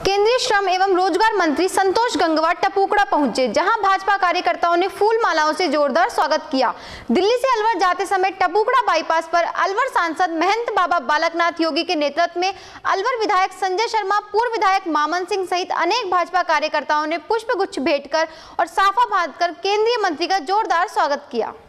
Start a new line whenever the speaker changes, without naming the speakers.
केंद्रीय श्रम एवं रोजगार मंत्री संतोष गंगवार टपुकड़ा पहुंचे, जहां भाजपा कार्यकर्ताओं ने फूल मालाओं से जोरदार स्वागत किया। दिल्ली से अलवर जाते समय टपुकड़ा बाईपास पर अलवर सांसद महंत बाबा बालकनाथ योगी के नेतृत्व में अलवर विधायक संजय शर्मा, पूर्व विधायक मामन सिंह सहित अनेक भाजपा कार्यकर्ताओं ने पुष्प गुच्छ भेंट कर और साफा बांधकर केंद्रीय मंत्री का जोरदार स्वागत किया।